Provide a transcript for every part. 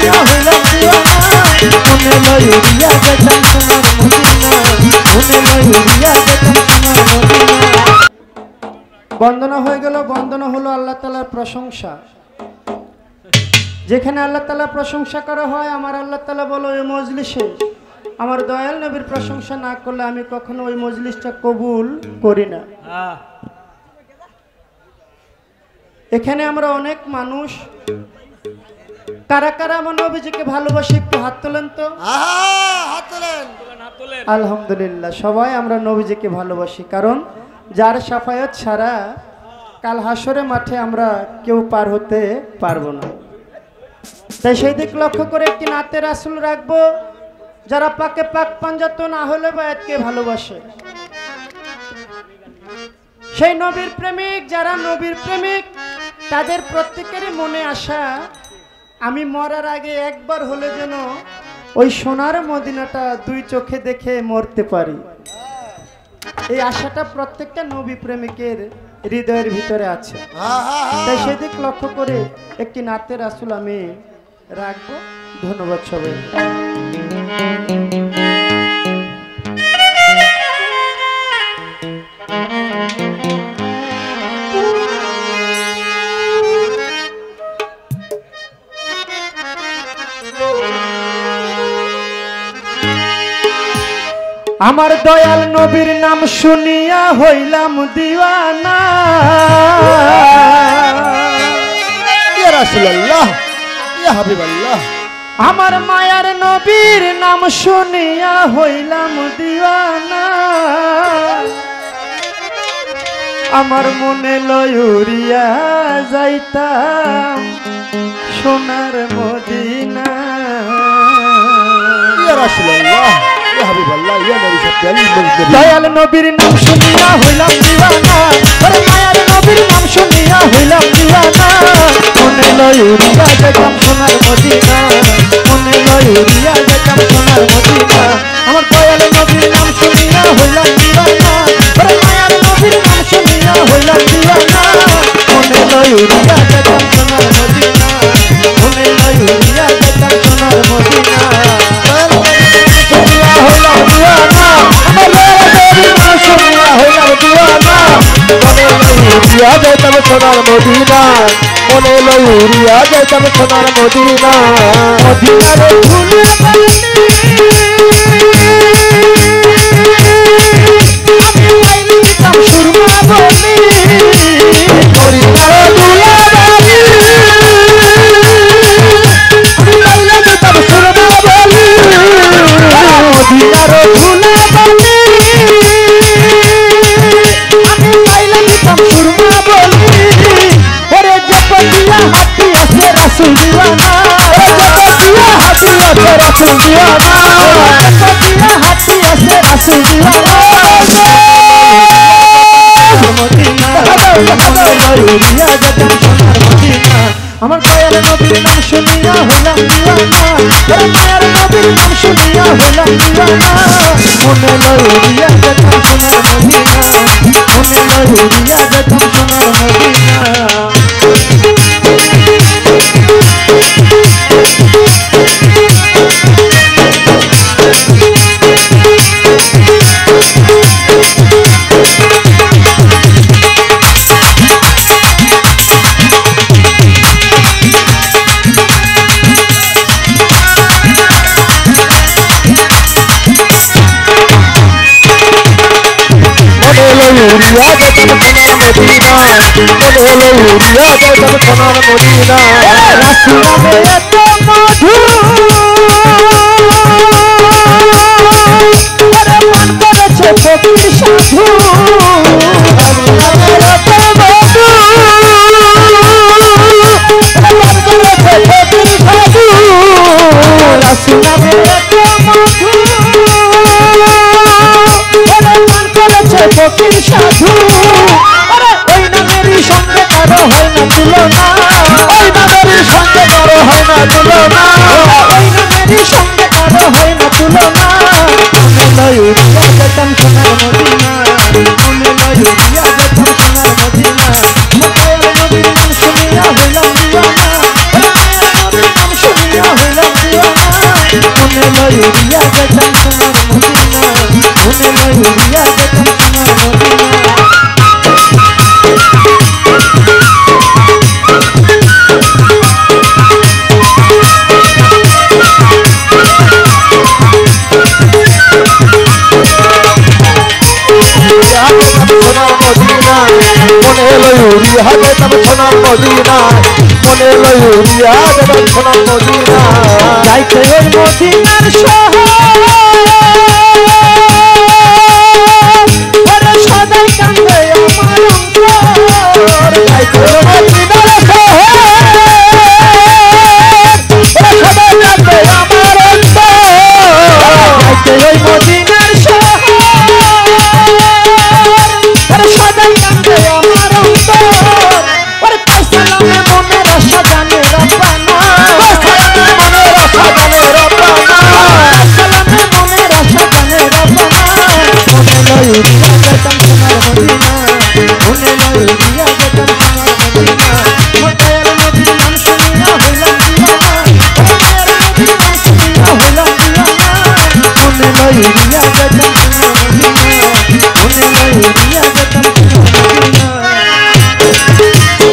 শুনিয়া হইলাম দিওয়ানা মনে লইয়া যেতাম সোনার মদিনা মনে লইয়া যেতাম সোনার মদিনা। বন্দনা হয়ে গেল। বন্দনা হলো আল্লাহ তাআলার প্রশংসা। যেখানে আল্লাহ তাআলা প্রশংসা করা হয় আমার আল্লাহ তাআলা বলো এই মজলিসে আমার দয়াল নবীর প্রশংসা না করলে আমি কখনো ওই মজলিসটা কবুল করি না। এখানে আমরা অনেক মানুষ কারা কারা আমার নবীজিকে ভালোবাসি একটু হাত তোলেন তো। হাত তোলেন। আলহামদুলিল্লাহ সবাই আমরা নবীজিকে ভালোবাসি কারণ যার শাফায়াত ছাড়া কাল হাসরে মাঠে আমরা কেউ পার হতে পারবো না। তাই সেই দিক লক্ষ্য করে একটি নাতে রাসূল রাখবো যারা পাকে পাক পাঞ্জাতন আহলে বায়াতকে ভালোবাসে। সেই নবীর প্রেমিক যারা নবীর প্রেমিক তাদের প্রত্যেকেরই মনে আশা আমি মরার আগে একবার হলে যেন ওই সোনার মদিনাটা দুই চোখে দেখে মরতে পারি। এই আশাটা প্রত্যেকটা নবী প্রেমিকের হৃদয়ের ভিতরে আছে। তাই সেদিক লক্ষ্য করে একটি নাতে রাসূল আমি রাখবো। ধন্যবাদ সবাই। আমার দয়াল নবীর নাম শুনিয়া হইলাম দিওয়ানা ইয়া রাসূলুল্লাহ ইয়া হাবিবাল্লাহ। আমার মায়ার নবীর নাম শুনিয়া হইলাম দিওয়ানা আমার মনে লয়ুরিয়া যাইতাম সোনার মদিনা। ইয়া রাসূলুল্লাহ ইয়া হাবিবাল্লাহ ইয়া নবী সাল্লাল্লাহু দয়াল নবীর নাম শুনিয়া হইলাম দিওয়ানা আরে মায়ার নবীর নাম শুনিয়া হইলাম দিওয়ানা মনে লয়ুরিয়া যাইতাম সোনার মদিনা মনে লয়ুরিয়া যাইতাম সোনার মদিনা। আমার দয়াল নবীর নাম শুনিয়া হইলাম দিওয়ানা আরে মায়ার নবীর নাম শুনিয়া হইলাম দিওয়ানা মনে লয়ুরিয়া যাইতাম সোনার মদিনা মনে লয়ুরিয়া যাইতাম সোনার মদিনা। যাইতাম সোনার মদিনা মনে লইয়া যাইতাম সোনার মদিনা। মদিনার ফুলে আমি পাইলি দিতাম সুরমা বলি মদিনার ফুলে আমি পাইলি দিতাম সুরমা বলি মদিনার ফুলে আমি পাইলি দিতাম সুরমা বলি ওরে জপতিয়া হাতি আছে রাসূল দিওয়ানা জপতিয়া হাতি আছে রাসূল দিওয়ানা জপতিয়া হাতি আছে রাসূল দিওয়ানা মদিনা লইয়া যেতাম সোনার মদিনা। আমার দয়াল নবীর নাম শুনিয়া হইলাম দিওয়ানা মায়ের নবীর নাম শুনিয়া হইলাম দিওয়ানা মনে লইয়া যেতাম সোনার মদিনা মনে লইয়া যেতাম সোনার মদিনা। লইয়া যাইতাম সোনার মদিনা মনে লইয়া যাইতাম সোনার মদিনা। রাসূল নামে এত মধু আরে মান করেছে ফকির সাধু রাসূল নামে এত মধু মান করেছে ফকির সাধু রাসূল নামে এত মধু আরে মান করেছে ফকির সাধু আরে ওই নামেরই সঙ্গে কারো হয় না তুলনা ওই নামেরই সঙ্গে কারো হয় না তুলনা ওই নামেরই সঙ্গে কারো হয় না তুলনা মনে লইয়া যেতাম সোনার মদিনা মনে লইয়া যেতাম সোনার মদিনা। আমার দয়াল নবীর নাম শুনিয়া হইলাম দিওয়ানা মায়ের নবীর নাম শুনিয়া হইলাম উড়িয়া যেতাম সোনার মদিনা মনে লই উড়িয়া যেতাম সোনার মদিনা যাইতে ওই মদিনার শহর ওরে সদাই কান্দে আমার অন্তর যাইতে ওই মদিনার শহর ওরে সদাই কান্দে আমার অন্তর যাইতে ওই মদিনার শহর ওরে সদাই কান্দে আমার অন্তর ওরে তাই সালামে মনের আশা জানে রব্বানা মনের আশা জানে রব্বানা সালামে মনের আশা জানে রব্বানা মনে লই উড়িয়া যেতাম সোনার মদিনা মনে লই উড়িয়া যেতাম সোনার মদিনা মোর দয়াল নবীর নাম শুনিয়া হইলাম দিওয়ানা মোর দয়াল নবীর নাম শুনিয়া হইলাম দিওয়ানা মনে লই উড়িয়া যেতাম সোনার মদিনা মনে লই উড়িয়া যেতাম সোনার মদিনা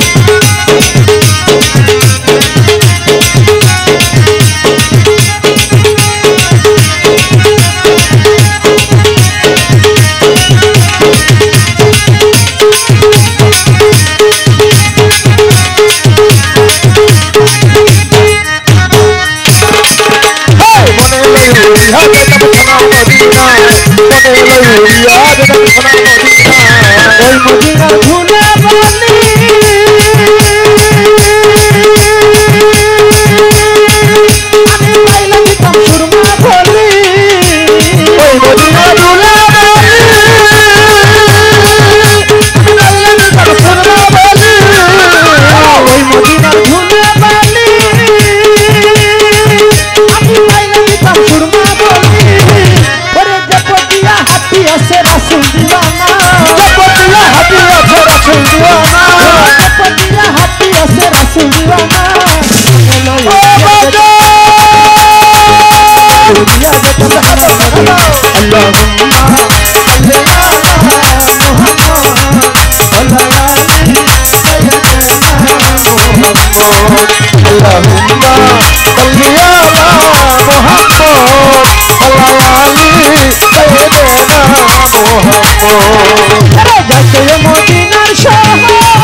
মনে লই উড়িয়া যেতাম সোনার মদিনা মনে লই উড়িয়া যেতাম সোনার মদিনা ওই মদিনার ধুলা বালি আমি পাইলাম দিতাম সুরমা বলি ওই মদিনা দুলা বলি আমি পাইলাম দিতাম সুরমা বলি ওই মদিনার ধুলা বালি আমি পাইলাম দিতাম সুরমা বলি ওরে জপতিয়া হাতি আছে রাসূল দিওয়ানা জপতিয়া হাতি আছে রাসূল দিওয়ানা জপতিয়া হাতি আছে রাসূল দিওয়ানা ও বাবা উড়িয়া যেতাম আল্লাহুম্মা সাল্লি আলা মুহাম্মদ সাল্লাল্লাহু اللهم صل على محمد صلواتي سيدنا محمد যাইতে মদিনার শহর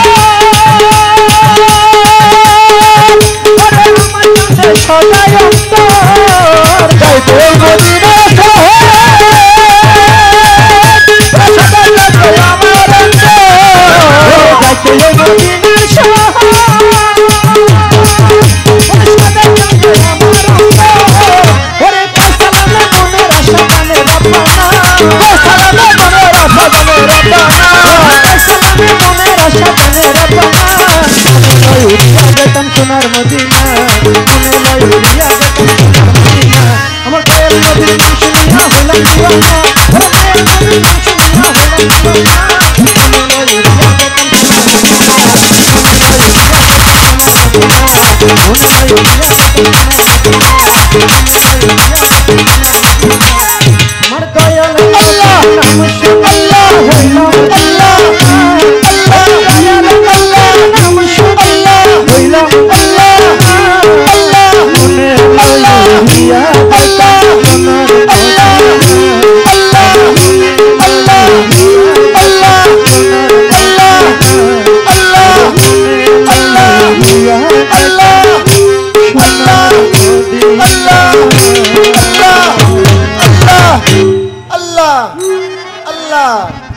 ওরে আমার কাছে সদাই অন্তর যাইতে মদিনা শহর সদা যাইতে আমার অন্তর যাইতে মদিনার শহর ওরে সদাই কান্দে আমার অন্তর ওরে তাই সালামে মনের আশা জানে রব্বানা সালামে মনের আশা জানে রব্বানা তাই সালামে মনের আশা জানে রব্বানা মনে লই উড়িয়া যেতাম সোনার মদিনা মনে লই উড়িয়া যেতাম সোনার মদিনা আমার দয়াল নবীর নাম শুনিয়া হইলাম দিওয়ানা ওরে দয়াল নবীর নাম শুনিয়া হইলাম দিওয়ানা মনে লই উড়িয়া যেতাম সোনার মদিনা মনে লই উড়িয়া যেতাম সোনার মদিনা মনে লই উড়িয়া যেতাম সোনার মদিনা আমার দয়াল আল্লাহ নাম শুনিয়া হইলাম আল্লাহ দয়াল আল্লাহ নাম শুনিয়া হইলাম আল্লাহ মনে লই উড়িয়া যেতাম সোনার Allah